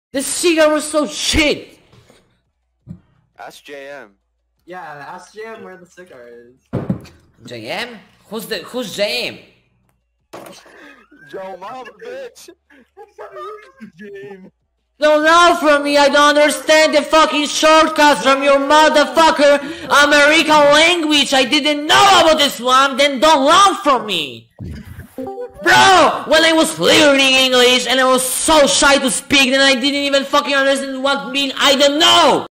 This cigar was so shit. Ask JM. Yeah, ask JM where the cigar is. JM? Who's JM? Joe Mama, bitch. JM. Don't laugh from me, I don't understand the fucking shortcuts from your motherfucker American language. I didn't know about this one, then don't laugh from me. Bro, when I was learning English and I was so shy to speak, then I didn't even fucking understand what mean I don't know.